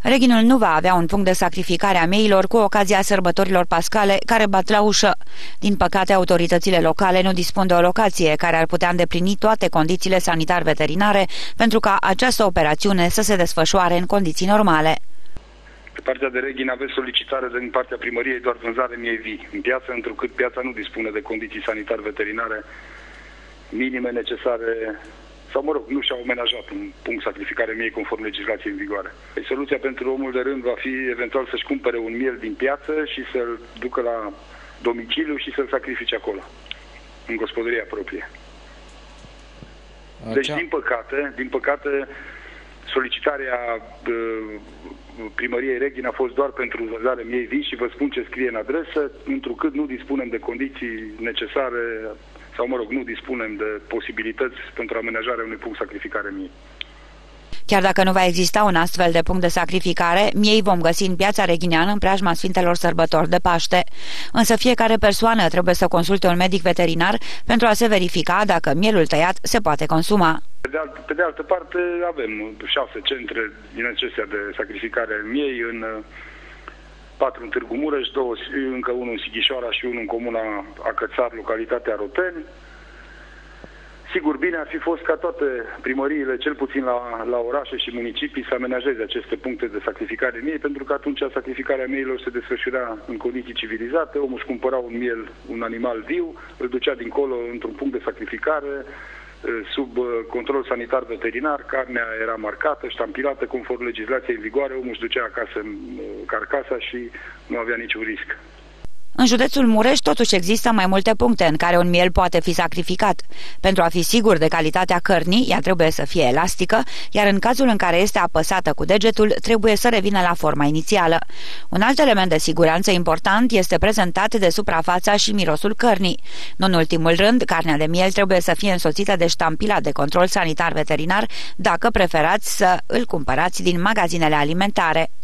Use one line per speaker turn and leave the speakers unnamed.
Reghinul nu va avea un punct de sacrificare a mieilor cu ocazia sărbătorilor pascale care bat la ușă. Din păcate, autoritățile locale nu dispun de o locație care ar putea îndeplini toate condițiile sanitar-veterinare pentru ca această operațiune să se desfășoare în condiții normale.
Pe partea de reghin aveți solicitare din partea primăriei doar vânzare miei vii în piață, întrucât piața nu dispune de condiții sanitar-veterinare minime necesare, sau nu și-au amenajat un punct sacrificare miei conform legislației în vigoare. Soluția pentru omul de rând va fi eventual să-și cumpere un miel din piață și să-l ducă la domiciliu și să-l sacrifice acolo, în gospodăria proprie. Deci, din păcate, solicitarea primăriei Reghin a fost doar pentru vânzare miei vii și vă spun ce scrie în adresă, întrucât nu dispunem de condiții necesare sau, nu dispunem de posibilități pentru amenajarea unui punct sacrificare miei.
Chiar dacă nu va exista un astfel de punct de sacrificare, miei vom găsi în piața reghineană în preajma Sfintelor Sărbători de Paște. Însă fiecare persoană trebuie să consulte un medic veterinar pentru a se verifica dacă mielul tăiat se poate consuma.
Pe de altă parte, avem 6 centre din acestea de sacrificare miei, 4 în Târgu Mureș, 2, încă unul în Sighișoara și unul în comuna Acățar, localitatea Roteni. Sigur, bine ar fi fost ca toate primăriile, cel puțin la orașe și municipii, să amenajeze aceste puncte de sacrificare miei, pentru că atunci sacrificarea mieilor se desfășura în condiții civilizate, omul își cumpăra un miel, un animal viu, îl ducea dincolo într-un punct de sacrificare, sub control sanitar veterinar, carnea era marcată, ștampilată conform legislației în vigoare, omul își ducea acasă carcasa și nu avea niciun risc.
În județul Mureș totuși există mai multe puncte în care un miel poate fi sacrificat. Pentru a fi sigur de calitatea cărnii, ea trebuie să fie elastică, iar în cazul în care este apăsată cu degetul, trebuie să revină la forma inițială. Un alt element de siguranță important este prezentat de suprafața și mirosul cărnii. Nu în ultimul rând, carnea de miel trebuie să fie însoțită de ștampila de control sanitar veterinar, dacă preferați să îl cumpărați din magazinele alimentare.